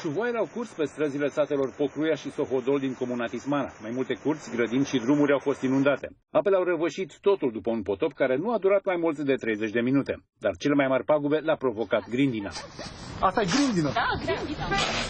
Șuvoaiele au curs pe străzile satelor Pocruia și Sohodol din comuna Tismana. Mai multe curți, grădini și drumuri au fost inundate. Apele au răvășit totul după un potop care nu a durat mai mult de 30 de minute. Dar cele mai mari pagube le-a provocat grindina. Asta e grindină? Da, grindină.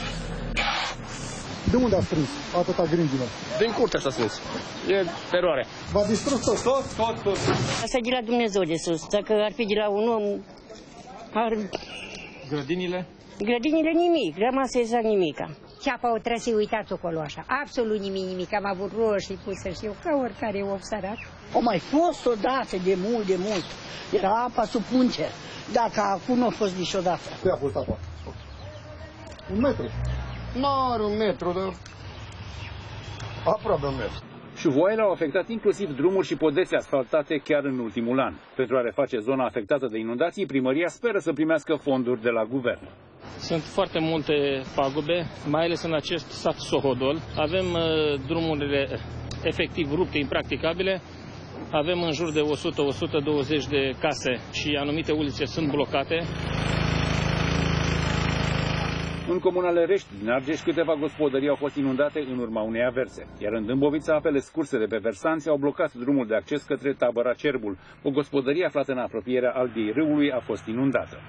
De unde a strâns atâta grindină? Din curte s-a strâns. E teroare. V-a distrus tot? Tot. Asta e de la Dumnezeu de sus. Dacă ar fi de la un om, ar... Grădinile? Grădinile nimic, rămas exact nimica. Ceapa o trebuie să-i uitați acolo așa. Absolut nimic. Am avut roșii puse și eu, ca oricare om sărac. O mai fost odată, de mult. Era apa sub punce. Dacă acum nu a fost niciodată. Cât a fost apa? 1 metru. Nu are 1 metru, dar aproape 1 metru. Șuvoaiele au afectat inclusiv drumuri și podese asfaltate chiar în ultimul an. Pentru a reface zona afectată de inundații, primăria speră să primească fonduri de la guvern. Sunt foarte multe pagube, mai ales în acest sat Sohodol. Avem drumurile efectiv rupte, impracticabile. Avem în jur de 100-120 de case și anumite ulițe sunt blocate. În comuna Lerești, din Argeș, câteva gospodării au fost inundate în urma unei averse. Iar în Dâmbovița, apele scurse de pe versanți au blocat drumul de acces către tabăra Cerbul. O gospodărie aflată în apropierea Albiei râului a fost inundată.